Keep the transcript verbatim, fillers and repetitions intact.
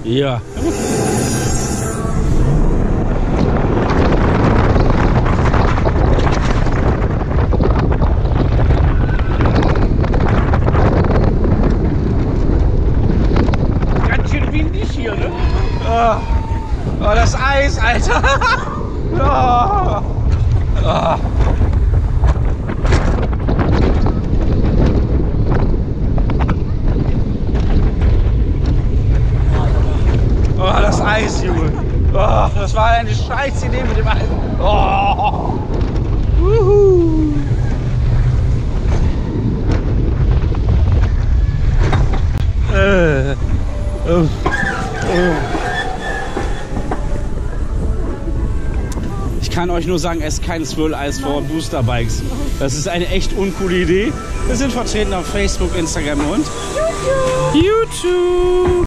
Ja. Ganz schön windig hier, ne? Oh, oh das Eis, Alter. Oh. Oh. Oh, das Eis, Junge. Oh, das war eine scheiß Idee mit dem Eis. Oh. Uhu. Äh. Oh. Oh. Ich kann euch nur sagen, esst kein Swirl-Eis vor Boosterbikes. Das ist eine echt uncoole Idee. Wir sind vertreten auf Facebook, Instagram und YouTube. YouTube.